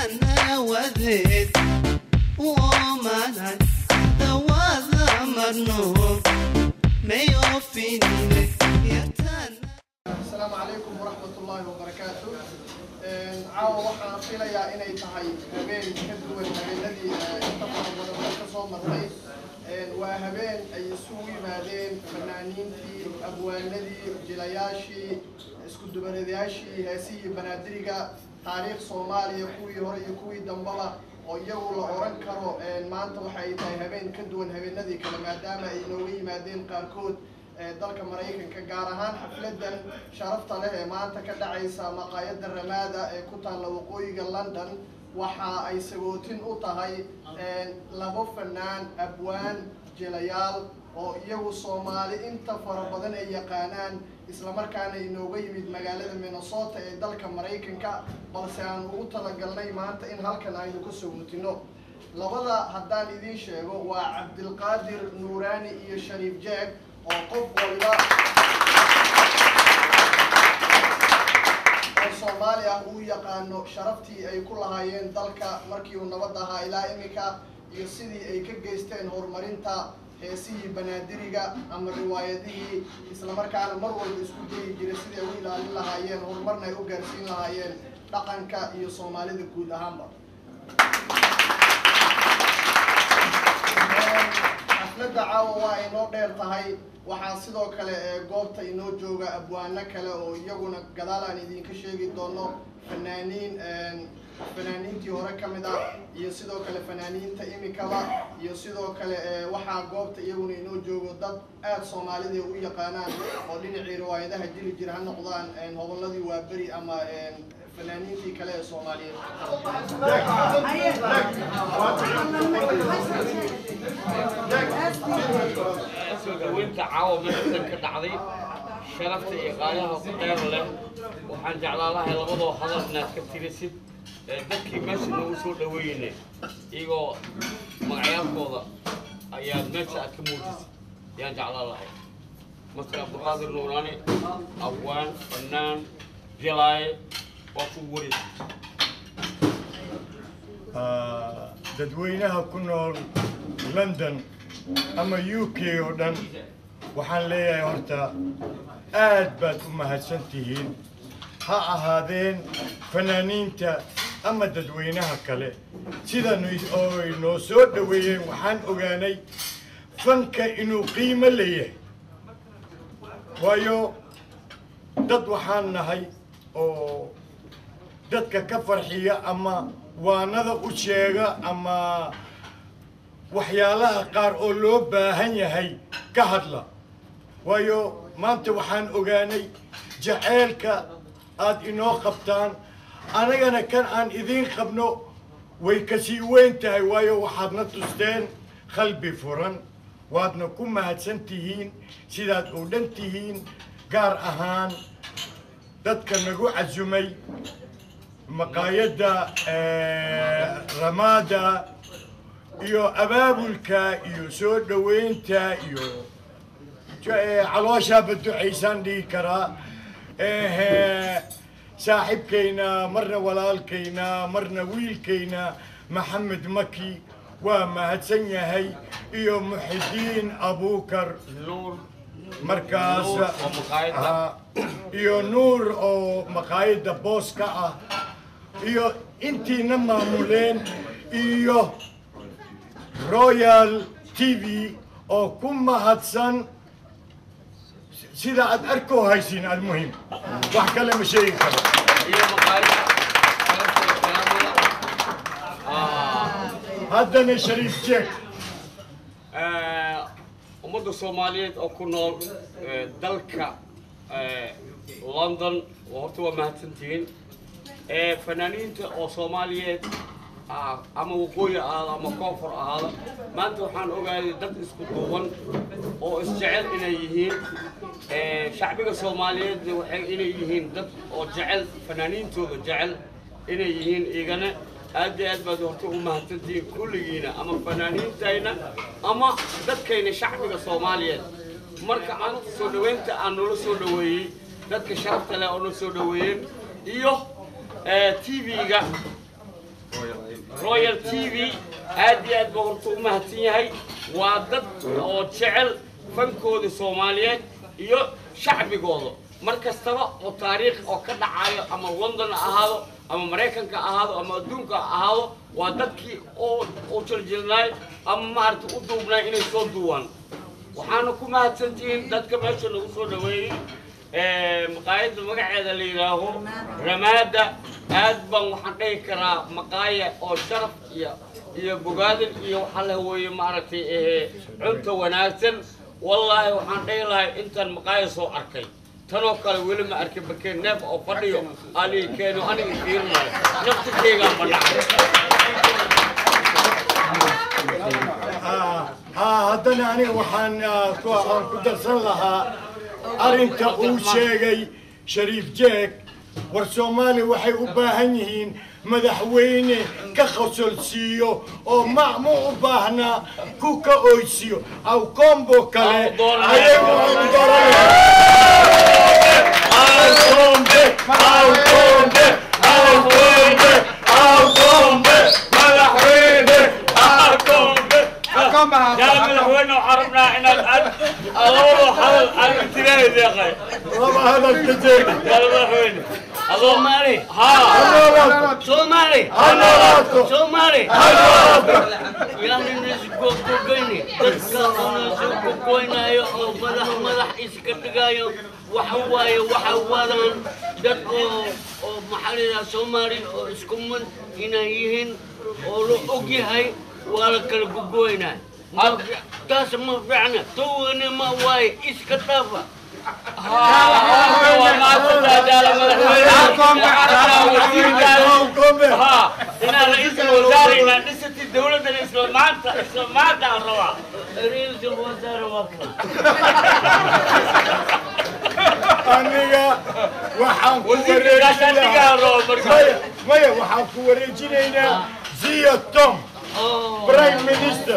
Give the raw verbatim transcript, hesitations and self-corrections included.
يرتنا وذيت ومانا دوذا مرنوم ما يوفيني يرتنا. السلام عليكم ورحمة الله وبركاته. عاو waxaan filayaa inay tahay habeen ka duwan habeenadii inta badan ka soo martay waa habeen ay isugu yimaadeen fanaaniintii abwaanadii jilayaashii isku dubareedayaashii heesihii banaadiriga taariikh Soomaaliya kuwii hore iyo kuwii dambaba oo iyagu la oran karo maanta waxay tahay habeen ka duwan habeenadii kale maadaama ay nooga yimaadeen qaarkood dalka Mareykanka gaar ahaan xafladan sharafta leh ee maanta ka dhacaysa maqaayadda Ramada ee ku taal waqooyiga London waxa ay sagootin u tahay labo fanaan abwaan jilayaal oo iyagu Soomaali inta fara badan ay yaqaanaan isla markaana inooga yimid magaalada Minnesota ee dalka Mareykanka balse aan ugu talagalnay maanta in halkan aynu ku sagootino labada haddaan idin sheego waa Cabdilqaadir Nuurani iyo Shariif Jeeg oo qof walba oo Soomaali ah uu yaqaano sharaftii ay ku lahaayeen dalka markii uu nabad ahaa ilaa imika iyo sidii ay ka geysteen horumarinta heesihii banaadiriga ama riwaayadihii isla markaana mar walba isku dayi jiray sidii ay u ilaalin lahaayeen horumarna ay u gaarsiin lahaayeen dhaqanka iyo Soomaalida guud ahaanba. xafladda caawa waa inoo dheer tahay waxaa sidoo kale goobta inoo jooga abwaano kale oo iyaguna gadaal aan idinka sheegi doono fanaaniin fanaaniintii hore ka mid ah iyo sidoo kale fanaaniinta imikaba iyo sidoo kale waxaa goobta iyaguna inoo joogo dad aad Soomaalida u yaqaanaan oo dhinacii riwaayadaha jiri jira ha noqdaan hobolladii waa beri ama fanaaniintii kale ee Soomaaliyeed. وانت عاوز مثلا كدعدي شرفت إيقاعها وقدر له وحن جعل الله لبضه وحضر ناس كثير سد ذكي ماشي نوصل دوينه إيجو معيار فوضى أيام ماشي أكملتس يعني جعل الله مثلا عبد القادر نوراني أوان فنان جلاي وفوري dadweynaha ku nool London ama U K oo dhan waxaan leeyahay horta aad baad u mahadsantihiin ha ahaadeen fanaaniinta ama dadweynaha kale sida ay noo soo dhaweeyeen waxaan ogaanay fanka inuu qiimo leeyahay waayo dad waxaan nahay oo dadka ka farxiya ama waanada u sheega ama waxyaalaha qaar oo loo baahan yahay ka hadla waayo maanta waxaan ogaanay jaceelka aad inoo qabtaan anagana kan aan idiin qabno way ka sii weyn tahay waayo waxaadna tusteen qalbi furan waadna ku mahadsan tihiin sidaad u dhan tihiin gaar ahaan dadka nagu casumay maqaayadda Ramada iyo abaabulka iyo soo dhaweynta iyo caloosha baducaysan dhigi karaa saaxiibkayna marna walaalkayna marna wiilkayna Maxamed Maki waa mahadsan yahay iyo Muxidiin Abuukar markaas iyo Nuur oo maqaayadda booska ah iyo intiina maamuleen iyo Royal T V oo ku mahadsan sida aad arko haysiin almuhim wax kale ma sheegi karo iyo maqaayadda haddana Shariif Jeeg ummadda Soomaaliyeed oo ku nool dalka London horta waa mahadsantihiin fanaaniinta oo Soomaaliyeed ama waqooyi ahaada ama koonfur ahaada maanta waxaan ogaaday dad isku duuban oo isjecel inay yihiin shacbiga Soomaaliyeed waxay inay yihiin dad oo jecel fanaaniintooda jecel inay yihiin igana aad aad baad horta u mahadsantihiin kulligiina ama fanaaniintayna ama dadkayna shacbiga Soomaaliyeed marka aan soo dhaweynta aan noo soo dhaweeyay dadka sharafta leh oo noo soo dhaweeyeen iyo T V-ga royal t v aad iyo aad baa horta u mahadsan yahay waa dad oo jecel fankooda soomaaliyeed iyo shacbigooda mar kastaba oo taariikh oo ka dhacayo ama london ha ahaado ama maraykanka ha ahaado ama adduunka ha ahaado waa dadkii oo u jiljilnaay ama maaragta u duubnaay inay soo duuwaan waxaana ku mahadsantihiin dadka meesha lagu soo dhaweeyey maqaayadda magaceeda la yidhaaho ramaada aad baan waxaan dhihi karaa maqaaya oo sharaf iyo iyo bogaadin iyo waxaa la weeye maaragtay cunta wanaagsan wallaahi waxaan dhihi lahay intaan maqaaya soo arkay tanoo kale weli ma arkin bakeen neef oo fadhiyo alii keeno aniga fiirinayo naftirkeygaan badhacay haddana aniga waxaan ku darsan lahaa arrinta uu sheegay shariif jeeg war soomaali waxay u baahan yihiin madaxweyne ka qosolsiiyo oo macmu u baahnaa ku ka oysiyo aw kombo kale ayagu aan madaxweyne carabnaa inaad ad adoo hadal aan tirahay deeqay laba hadal ka jeeg madaxweyne Somali ها Somali Somali Somali يعني نسقط كوكيني تذكر نسقط كوكينا يا مدح مدح إسكتجايو وحواي وحوالن دكو محلنا Somali إسكمن هنا يهين أو أوكي هاي ولا كل كوكينا تاس ما فعنا تونا ما واي إسكتافا ها هنا رئيس الوزراء هنا نسيت الدولة الإسلامية الإسلامية الروا رئيس الوزراء وكل aniga waxaan ku wareejinaynaa maya waxaan ku wareejinaynaa Zia Tom Prime Minister